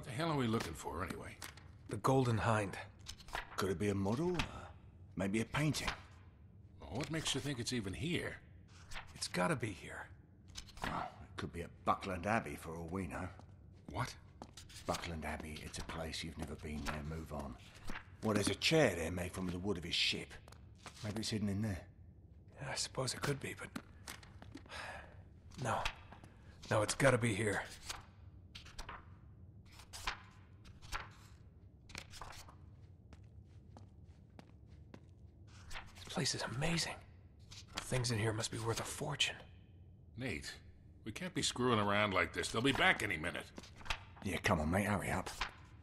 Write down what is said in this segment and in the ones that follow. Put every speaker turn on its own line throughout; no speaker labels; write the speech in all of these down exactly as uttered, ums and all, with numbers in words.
the hell are we looking for, anyway?
The Golden Hind.
Could it be a model? Uh, maybe a painting?
Well, what makes you think it's even here?
It's gotta be here.
Well, it could be at Buckland Abbey for all we know.
What?
Buckland Abbey, it's a place you've never been there, move on. Well, there's a chair there made from the wood of his ship. Maybe it's hidden in there.
Yeah, I suppose it could be, but... No. No, it's gotta be here. This place is amazing. Things in here must be worth a fortune.
Nate, we can't be screwing around like this. They'll be back any minute.
Yeah, come on, mate, hurry up.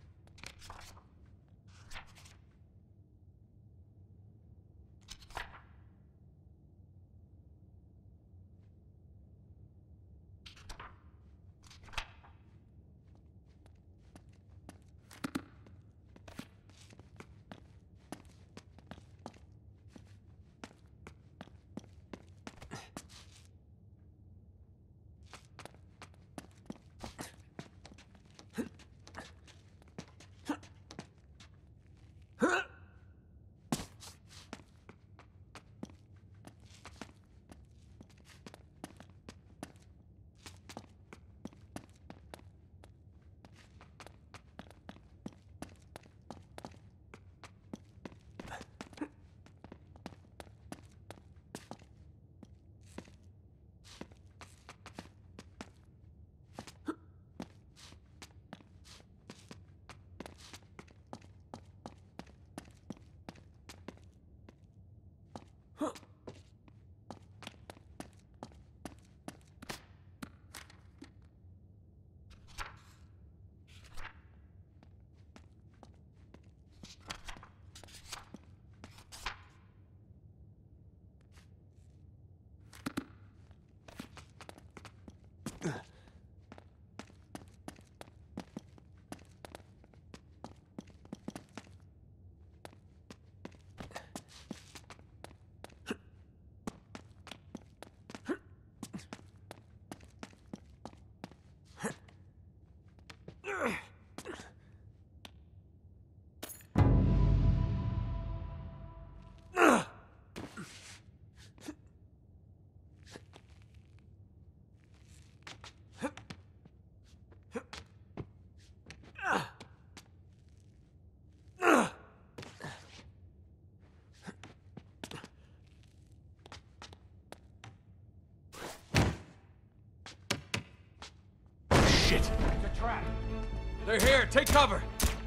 Shit!
It's a trap.
They're here! Take cover!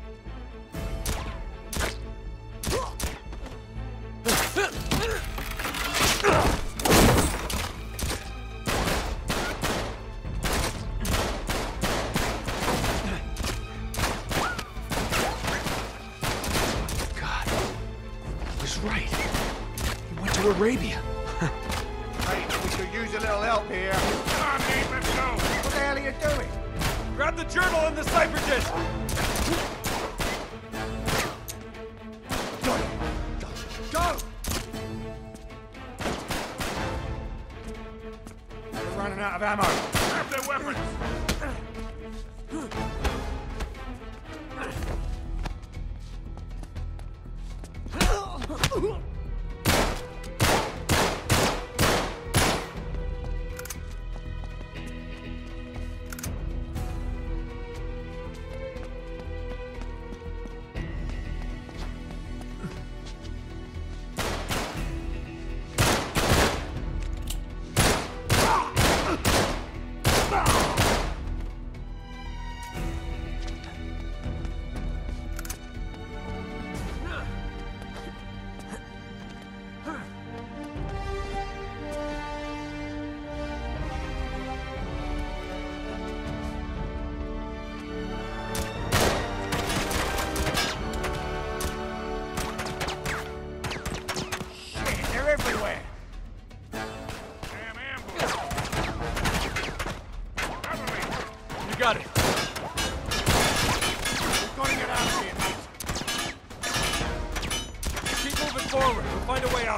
God, I was right. He went to Arabia.
Hey, we could use a little help here.
Come on, Nate, let's go!
What the hell are you doing?
Grab the journal and the cipher disk!
Go! Go! We're running out of ammo.
Grab their weapons!
Everywhere.
Damn ambush! Cover me!
You got it.
We've got to get out of here, mate.
Keep moving forward. We'll find a way out.